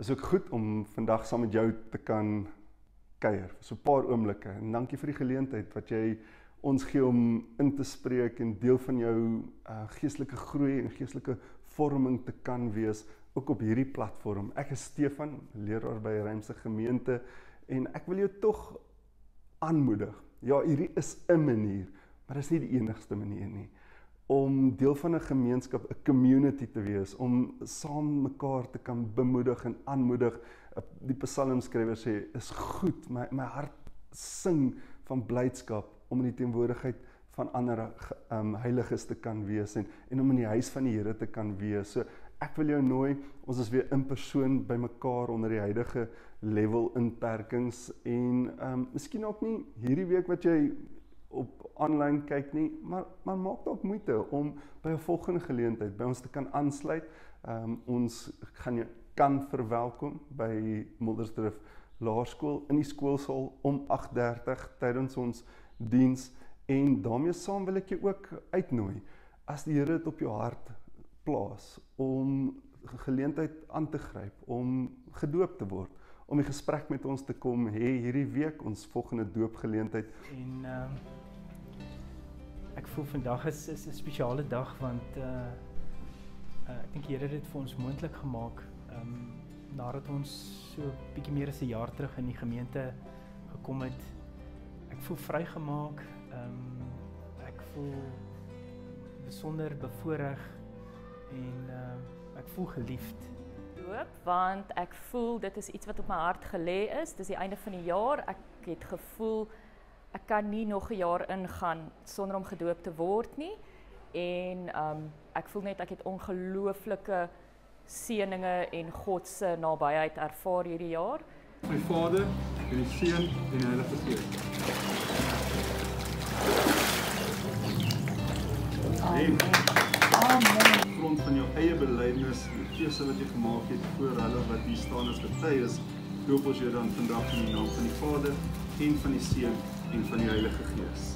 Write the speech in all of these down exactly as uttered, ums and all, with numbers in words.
is ook goed om vandag saam met jou te kan kuier, so 'n paar oomblikke. En dankie vir die geleentheid wat jy ons gee om in te spreek en deel van jou uh, geestelike groei en geestelike vorming te kan wees, ook op hierdie platform. Ek is Stefan, leraar by Rymse Gemeente, en ek wil jou tog aanmoedig. Ja, hierdie is 'n manier, maar dit is nie die enigste manier nie, om deel van 'n gemeenskap, 'n community te wees, om saam mekaar te kan bemoedig en aanmoedig. Die psalmskrywer sê, is goed, my, my hart sing van blydskap om in die teenwoordigheid van ander um, heiliges te kan wees en, en om in die huis van die Here te kan wees. So ek wil jou nooi, ons is weer in persoon by mekaar onder die huidige level inperkings en um, miskien ook nie hierdie week wat jy op online kyk nie, maar, maar maak dalk moeite om by 'n volgende geleentheid by ons te kan aansluit. Um, ons gaan jou kan verwelkom by Muldersdrift Laerskool in die skoolsaal om agt dertig tydens ons diens, en daarmee saam wil ek jou ook uitnooi, as die Here dit op jou hart plaas, om geleentheid aan te gryp, om gedoop te word, om 'n gesprek met ons te kom hê hierdie week, ons volgende doopgeleentheid. En uh, ek voel vandag is, is 'n spesiale dag, want uh, uh, ek dink die Here het dit vir ons moontlik gemaak, um, nadat ons so bietjie meer as 'n jaar terug in die gemeente gekom het. Ek voel vrygemaak, um, ek voel besonder bevoorreg en uh, ek voel geliefd. Doop, want ek voel dit is iets wat op my hart gelê is. Dis die einde van die jaar. Ek het gevoel ek kan nie nog 'n jaar ingaan sonder om gedoop te word nie. En um, ek voel net ek het ongelooflike seëninge en God se nabyheid ervaar hierdie jaar. My Vader en die Seun en die Heilige Gees. Amen. Amen. Grond van jou eie belydenis, die keuse wat jy gemaak het voor hulle wat hier staan as getuies, doop ons jou dan vandag in die naam van die Vader en van die Seun en van die Heilige Gees.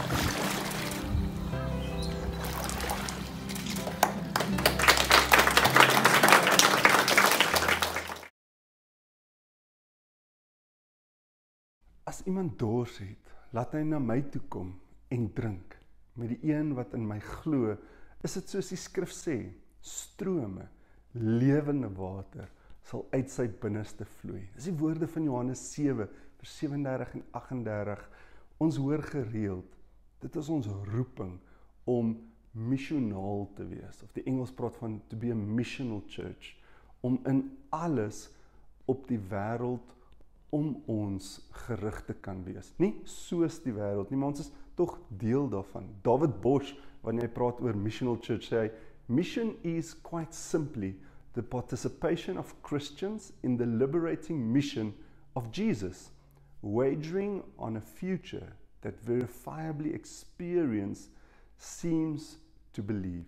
As iemand dors het, laat hy na my toe kom en drink. Met die een wat in my glo, is dit soos die skrif sê, strome, lewende water, sal uit sy binneste vloei. Dis die woorde van Johannes sewe, vers ses en dertig en agt en dertig. Ons hoor gereeld, dit is ons roeping om missionaal te wees, of die Engels praat van to be a missional church, om in alles op die wêreld om ons gerig te kan wees. Nie soos die wêreld nie, maar ons is tog deel daarvan. David Bosch, wanneer hy praat oor missional church, sê hy, mission is quite simply the participation of Christians in the liberating mission of Jesus, wagering on a future that verifiably experience seems to believe.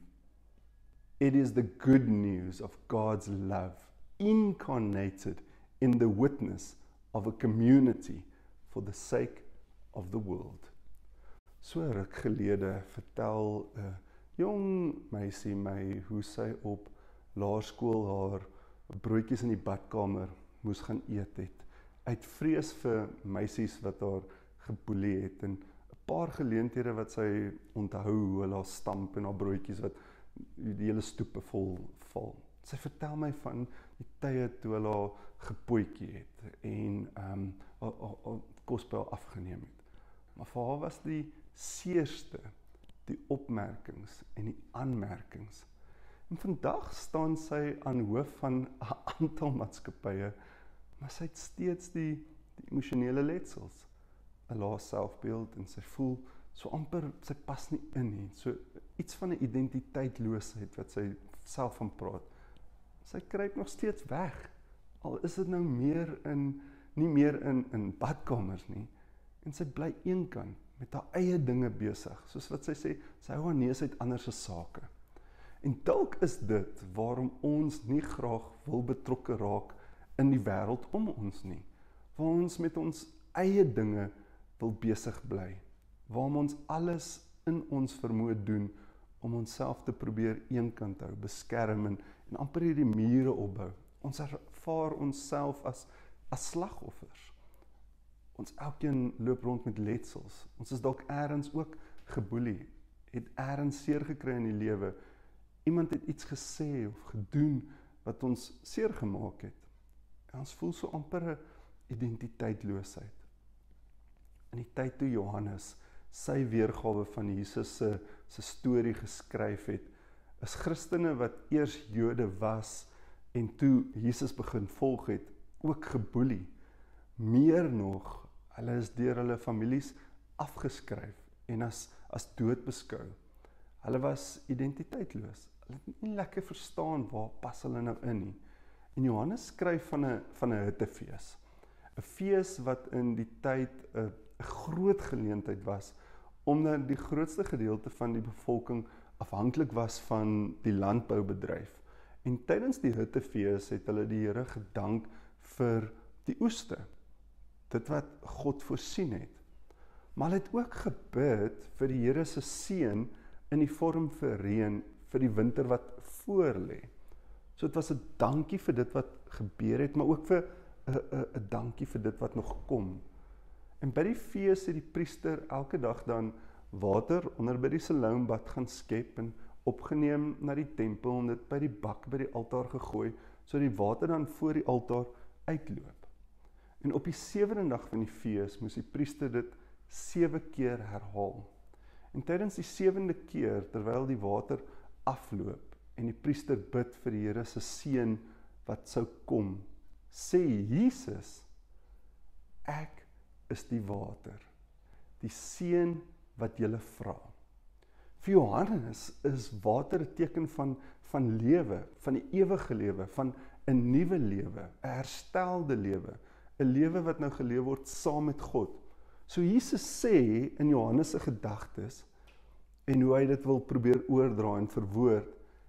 It is the good news of God's love, incarnated in the witness of a community for the sake of the world. So ruk gelede vertel 'n jong meisie my hoe sy op laerskool haar broodjies in die badkamer moes gaan eet het, uit vrees vir meisies wat haar geboelie het, en 'n paar geleenthede wat sy onthou hoe hulle haar stamp en haar broodjies wat die hele stoepe vol val. Sy vertel my van die tye toe hulle haar gepootjie het en um, haar, haar, haar kos by haar afgeneem het. Maar vir haar was die seerste die opmerkings en die aanmerkings. En vandag staan sy aan hoof van 'n aantal maatskappye, maar sy het steeds die, die emosionele letsels, 'n lae selfbeeld, en sy voel so amper, sy pas nie in nie, so iets van 'n identiteitloosheid wat sy self van praat. Sy kruip nog steeds weg, al is dit nou meer in, nie meer in, in badkamers nie, en sy bly eenkant met haar eie dinge besig, soos wat sy sê, sy hou haar neus uit ander se sake. En dalk is dit waarom ons nie graag wil betrokke raak in die wêreld om ons nie, waar ons met ons eie dinge wil besig bly, waarom ons alles in ons vermoë doen om onsself te probeer eenkant hou, beskerm en, en amper hierdie mure opbou. Ons ervaar ons self as, as slagoffers. Ons elkeen loop rond met letsels. Ons is dalk ergens ook geboelie, het ergens seer gekry in die lewe. Iemand het iets gesê of gedoen wat ons seer gemaak het. En ons voel so amper 'n identiteitloosheid. In die tyd toe Johannes sy weergawe van Jesus se se storie geskryf het, is Christene wat eers Jode was en toe Jesus begin volg het, ook geboelie. Meer nog, hulle is deur hulle families afgeskryf en as, as dood beskou. Hulle was identiteitloos. Hulle het nie lekker verstaan waar pas hulle nou in nie. En Johannes skryf van 'n van 'n hittefees. 'n Fees wat in die tyd 'n 'n groot geleentheid was, omdat die grootste gedeelte van die bevolking afhanklik was van die landboubedryf. En tydens die hittefees het hulle die Here gedank vir die oeste, dit wat God voorsien het. Maar hulle het ook gebid vir die Here se seën in die vorm vir reën vir die winter wat voor lê. So dit was 'n dankie vir dit wat gebeur het, maar ook vir 'n 'n 'n dankie vir dit wat nog kom. En by die fees het die priester elke dag dan water onder by die Siloombad gaan skep en opgeneem na die tempel en dit by die bak by die altaar gegooi, so die water dan voor die altaar uitloop. En op die sewende dag van die fees moes die priester dit sewe keer herhaal. En tydens die sewende keer, terwyl die water afloop en die priester bid vir die Here se seën wat sou kom, sê Jesus, ek is die water, die seën wat julle vra. Vir Johannes is water 'n teken van, van lewe, van die ewige lewe, van 'n nuwe lewe, 'n herstelde lewe, 'n lewe wat nou geleef word saam met God. So Jesus sê in Johannes se gedagtes, en hoe hy dit wil probeer oordra en verwoord,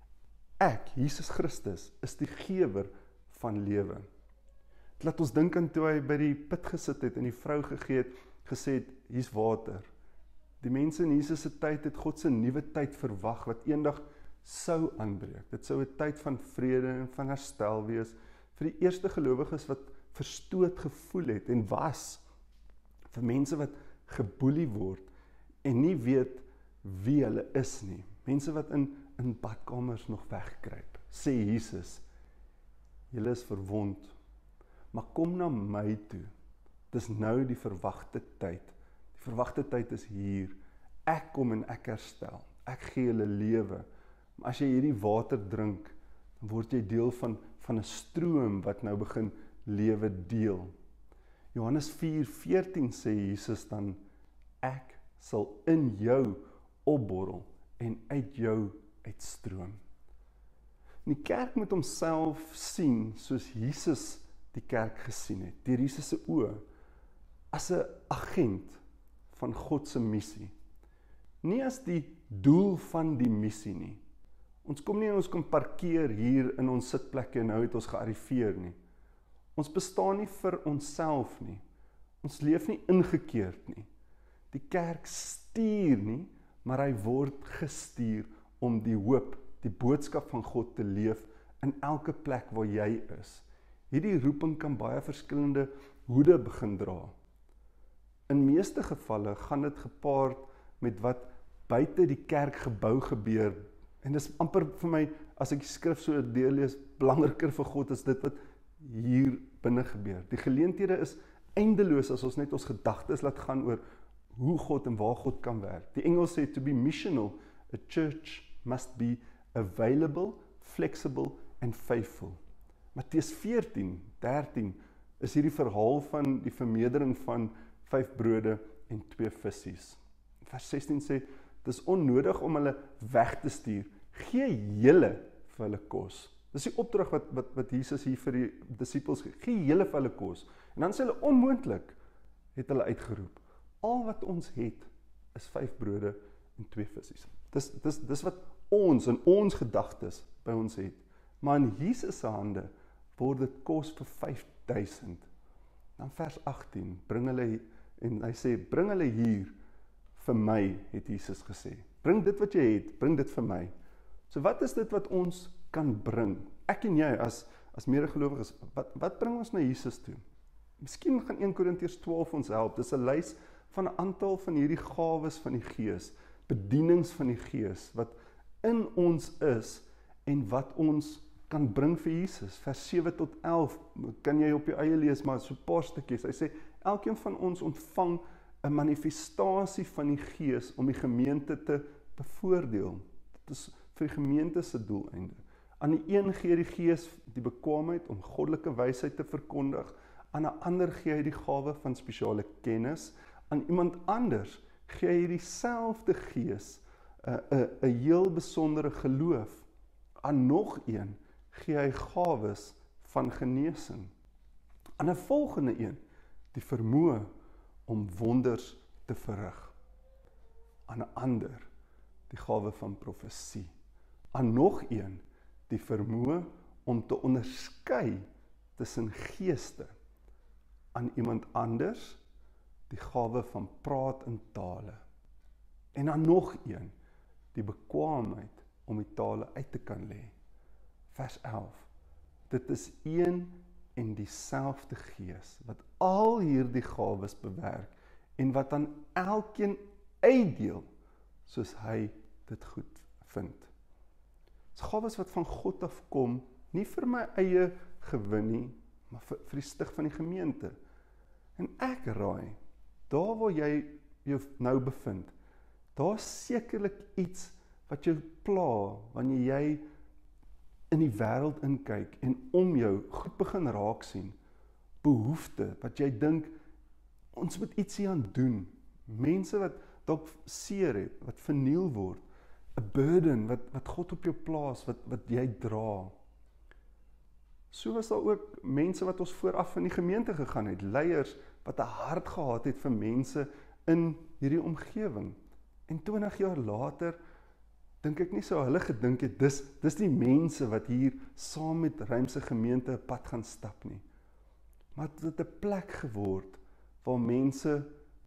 ek, Jesus Christus, is die gewer van lewe. Dit laat ons dink aan toe hy by die put gesit het en die vrou gegee het, gesê het, hier's water. Die mense in Jesus se tyd het God se nuwe tyd verwag, wat eendag sou aanbreek. Dit sou 'n tyd van vrede en van herstel wees, vir die eerste gelowiges wat verstoot gevoel het en was, vir mense wat geboelie word, en nie weet wie hulle is nie. Mense wat in, in badkamers nog wegkruip, sê Jesus, julle is verwond, maar kom na my toe. Dis nou die verwagte tyd. Die verwagte tyd is hier. Ek kom en ek herstel. Ek gee julle lewe. Maar as jy hierdie water drink, dan word jy deel van, van 'n stroom wat nou begin lewe deel. Johannes vier veertien sê Jesus dan, ek sal in jou opborrel en uit jou uitstroom. Die kerk moet homself sien soos Jesus die kerk gesien het, deur Jesus se oë, as 'n agent van God se missie. Nie as die doel van die missie nie. Ons kom nie en ons kom parkeer hier in ons sitplekke en nou het ons gearriveer nie. Ons bestaan nie vir onsself nie. Ons leef nie ingekeerd nie. Die kerk stuur nie, maar hy word gestuur om die hoop, die boodskap van God te leef in elke plek waar jy is. Hierdie roeping kan baie verskillende hoede begin dra. In meeste gevalle gaan dit gepaard met wat buite die kerkgebou gebeur. En dis amper vir my, as ek die skrif so deurlees, belangriker vir God is dit wat hier binne gebeur. Die geleenthede is eindeloos as ons net ons gedagtes laat gaan oor hoe God en waar God kan werk. Die Engels sê, to be missional, a church must be available, flexible and faithful. Matteus veertien, dertien is hierdie verhaal van die vermeerdering van vyf brode en twee vissies. Vers sestien sê, dit is onnodig om hulle weg te stuur. Gee julle vir hulle kos. Dis die opdrag wat, wat, wat Jesus hier vir die disippels gee. Gee julle vir hulle kos. En dan sê hulle, onmoontlik, het hulle uitgeroep. Al wat ons het, is vyf brode en twee vissies. Dis, dis, dis wat ons in ons gedagtes by ons het. Maar in Jesus se hande word dit kos vir vyf duisend. Dan vers agttien, bring hulle, en hy sê, bring hulle hier vir my, het Jesus gesê. Bring dit wat jy het, bring dit vir my. So wat is dit wat ons kan bring? Ek en jy as, as medegelowiges, wat, wat bring ons na Jesus toe? Miskien gaan een Korintiërs twaalf ons help. Dis 'n lys van 'n aantal van hierdie gawes van die Gees, bedienings van die Gees, wat in ons is, en wat ons kan bring vir Jesus. Vers sewe tot elf, kan jy op jou eie lees, maar so 'n paar stukkies. Hy sê, elkeen van ons ontvang 'n manifestasie van die Gees om die gemeente te bevoordeel. Dit is vir die gemeente se doeleinde. Aan die een gee die Gees die bekwaamheid om goddelike wysheid te verkondig, aan 'n ander gee hy die gawe van spesiale kennis, aan iemand anders gee hy dieselfde Gees 'n 'n 'n heel besondere geloof, aan nog een gee hy gawes van genesing, aan 'n volgende een die vermoë om wonders te verrig, aan 'n ander die gawe van profesie, aan nog een die vermoë om te onderskei tussen geeste, aan iemand anders die gawe van praat in tale, en aan nog een die bekwaamheid om die tale uit te kan lê. Vers elf. Dit is een en dieselfde Gees wat al hierdie gawes bewerk en wat aan elkeen uitdeel soos hy dit goed vind. Dis gawes wat van God afkom, nie vir my eie gewin nie, maar vir, vir die stig van die gemeente. En ek raai, daar waar jy jou nou bevind, daar is sekerlik iets wat jou pla, wanneer jy in die wêreld inkyk en om jou goed begin raak sien, behoefte, wat jy dink, ons moet iets hieraan doen, mense wat dalk seer het, wat verniel word, 'n burden, wat, wat God op jou plaas, wat, wat jy dra. So was daar ook mense wat ons vooraf in die gemeente gegaan het, leiers, wat 'n hart gehad het vir mense in hierdie omgewing. En twintig jaar later, dink ek nie so hulle gedink het, dis, dis die mense wat hier saam met Ruimse gemeente 'n pad gaan stap nie. Maar dit het 'n plek geword, waar mense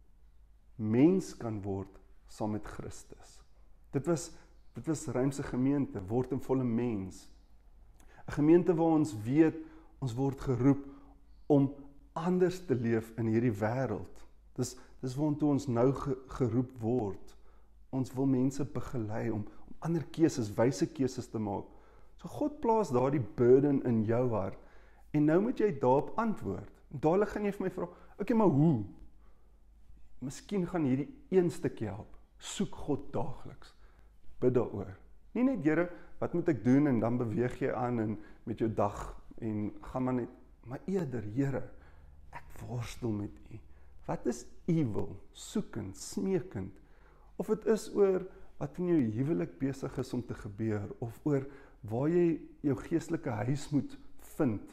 mens kan word saam met Christus. Dit was, dit was Ruimse gemeente, word 'n volle mens. 'n Gemeente waar ons weet, ons word geroep om anders te leef in hierdie wêreld. Dis, dis waartoe ons nou ge, geroep word. Ons wil mense begelei om, om ander keuses, wyse keuses te maak. So God plaas daar die burden in jou hart, en nou moet jy daarop antwoord. En dadelik gaan jy vir my vra, okay, maar hoe? Miskien gaan hierdie een stukkie help. Soek God daagliks. Bid daaroor. Nie net, Here, wat moet ek doen, en dan beweeg jy aan en met jou dag, en gaan maar net, maar eerder, Here, ek worstel met U. Wat is U wil? Soekend, smekend, of het is oor wat in jou huwelik besig is om te gebeur, of oor waar jy jou geestelike huis moet vind,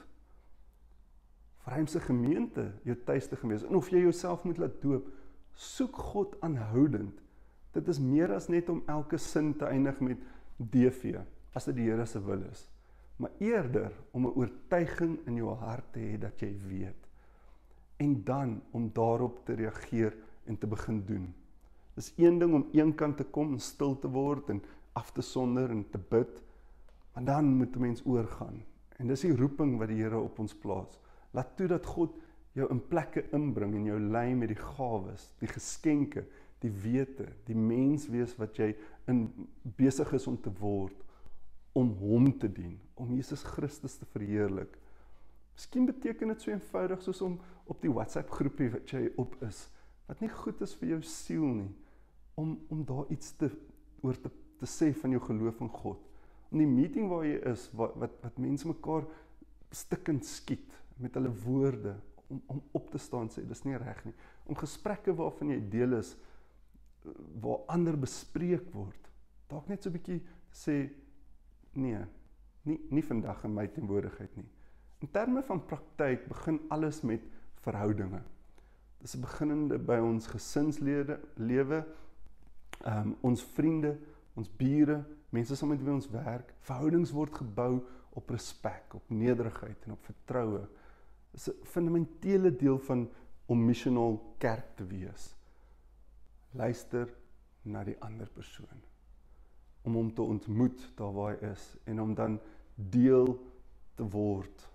vir Ruimse gemeente jou tuiste gewees, en of jy jouself moet laat doop, soek God aanhoudend. Dit is meer as net om elke sin te eindig met D V, as dit die Here se wil is, maar eerder om 'n oortuiging in jou hart te hê dat jy weet, en dan om daarop te reageer en te begin doen. Dis een ding om een kant te kom en stil te word en af te sonder en te bid, maar dan moet 'n mens oorgaan. En dis die roeping wat die Here op ons plaas. Laat toe dat God jou in plekke inbring en jou lei met die gawes, die geskenke, die wete, die mens wees wat jy in besig is om te word, om hom te dien, om Jesus Christus te verheerlik. Miskien beteken dit so eenvoudig soos om op die WhatsApp groepie wat jy op is, wat nie goed is vir jou siel nie, om, om daar iets te, oor te, te sê van jou geloof in God. Om die meeting waar jy is, wat, wat, wat mense mekaar stikkend skiet, met hulle woorde, om, om op te staan sê, dis nie reg nie. Om gesprekke waarvan jy deel is, waar ander bespreek word, dalk net so 'n bietjie sê, nee, nie, nie vandag in my teenwoordigheid nie. In terme van praktyk begin alles met verhoudinge. Dis beginnende by ons gesinslede, lewe, um, ons vriende, ons bure, mense saam met wie ons werk. Verhoudings word gebou op respek, op nederigheid en op vertroue. Dis 'n fundamentele deel van om missionaal kerk te wees. Luister na die ander persoon, om hom te ontmoet daar waar hy is, en om dan deel te word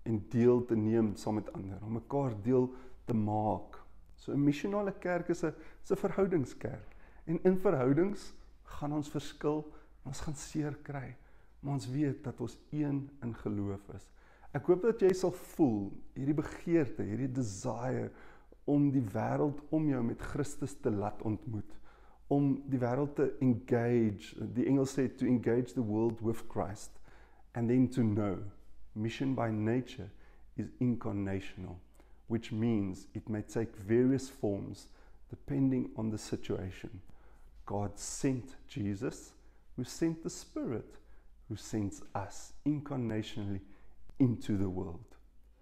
en deel te neem saam met ander, om mekaar deel te maak. So 'n missionale kerk is 'n is 'n verhoudingskerk. En in verhoudings gaan ons verskil, ons gaan seer kry, maar ons weet dat ons een in geloof is. Ek hoop dat jy sal voel hierdie begeerte, hierdie desire om die wêreld om jou met Christus te laat ontmoet, om die wêreld te engage, die Engels sê to engage the world with Christ, and then to know. Mission by nature is incarnational, which means it may take various forms depending on the situation. God sent Jesus, who sent the Spirit, who sends us incarnationally into the world.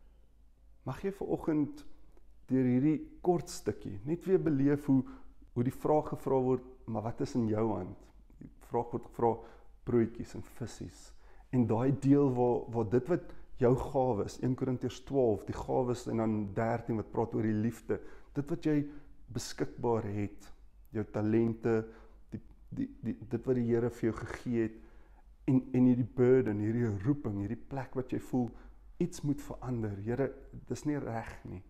Mag jy vanoggend deur hierdie kort stukkie net weer beleef hoe hoe die vraag gevra word, maar wat is in jou hand? Die vraag word gevra broodjies en visse. En daai deel waar waar dit wat jou gawes, Eerste Korintiërs twaalf, die gawes en dan dertien wat praat oor die liefde, dit wat jy beskikbaar het, jou talente, die die die dit wat die Here vir jou gegee het, en en hierdie burden, hierdie roeping, hierdie plek wat jy voel iets moet verander. Here, dis nie reg nie.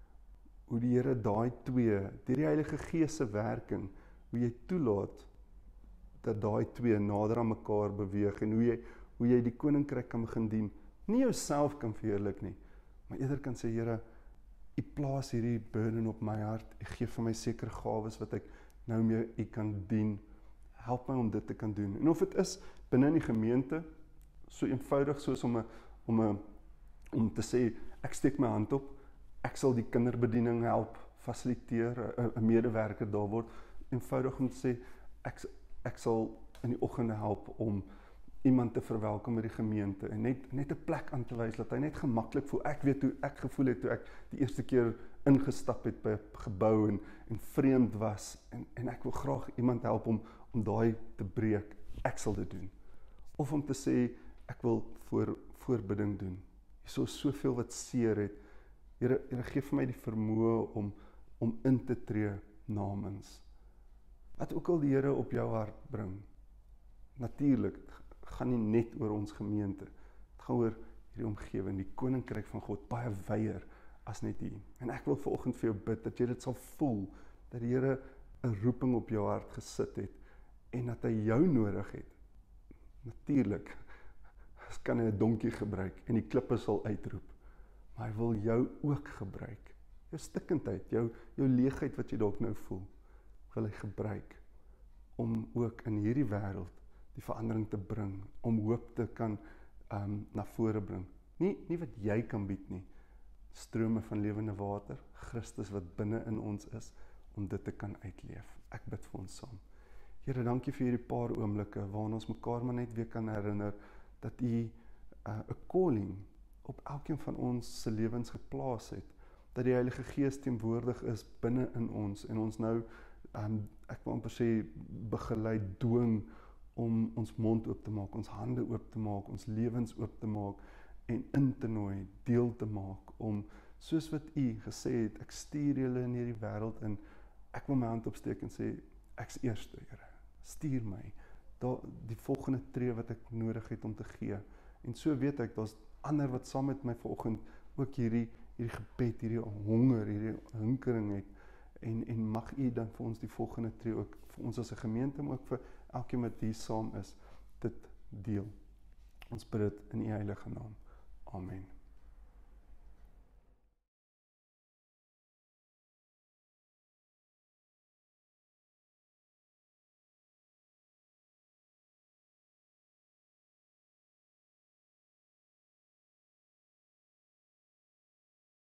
Hoe die Here daai twee, deur die Heilige Gees se werking, hoe jy toelaat dat daai twee nader aan mekaar beweeg en hoe jy hoe jy die koninkryk kan begin dien. Nie jouself kan verheerlik nie, maar eerder kan sê, Here, U plaas hierdie burden op my hart. U gee vir my sekere gawes wat ek nou mee U kan dien. Help my om dit te kan doen. En of dit is binne in die gemeente, so eenvoudig soos om 'n om 'n om te sê ek steek my hand op, ek sal die kinderbediening help fasiliteer, 'n medewerker daar word. Eenvoudig om te sê ek ek sal in die oggende help om iemand te verwelkom by die gemeente en net net 'n plek aan te wys dat hy net gemaklik voel. Ek weet hoe ek gevoel het toe ek die eerste keer ingestap het by 'n gebou en en vreemd was en en ek wil graag iemand help om om daai te breek. Ek sal dit doen. Of om te sê ek wil voor voorbidding doen. Hier is soveel wat seer het. Here, Here gee vir my die vermoë om om in te tree namens. Wat ook al die Here op jou hart bring. Natuurlik gaan nie net oor ons gemeente. Dit gaan oor hierdie omgewing, die koninkryk van God, baie wyer as net hier. En ek wil vanoggend vir jou bid dat jy dit sal voel, dat die Here 'n roeping op jou hart gesit het en dat hy jou nodig het. Natuurlik kan hy 'n donkie gebruik en die klippe sal uitroep. Maar hy wil jou ook gebruik. Jou stikkendheid, jou jou leegheid wat jy dalk nou voel, wil hy gebruik om ook in hierdie wêreld die verandering te bring, om hoop te kan um, na vore bring. Nie, nie wat jy kan bied nie, strome van lewende water, Christus wat binne in ons is, om dit te kan uitleef. Ek bid vir ons saam. Here, dankie vir hierdie paar oomblikke, waarin ons mekaar maar net weer kan herinner, dat U 'n uh, calling op elkeen van ons se lewens geplaas het, dat die Heilige Gees teenwoordig is binne in ons, en ons nou, um, ek wil amper sê, begeleid, dwing, om ons mond oop te maak, ons hande oop te maak, ons lewens oop te maak, en in te nooi, deel te maak, om, soos wat U gesê het, ek stuur julle in hierdie wêreld in, ek wil my hand opsteek en sê, ek's eerste, Here, stuur my, daar, die volgende tree wat ek nodig het om te gee, en so weet ek, daar's ander wat saam met my vanoggend ook hierdie, hierdie gebed, hierdie honger, hierdie hinkering het, en, en mag U dan vir ons die volgende tree ook, vir ons as 'n gemeente, maar ook vir elkeen wat hier saam is, dit deel. Ons bid dit in U heilige naam. Amen.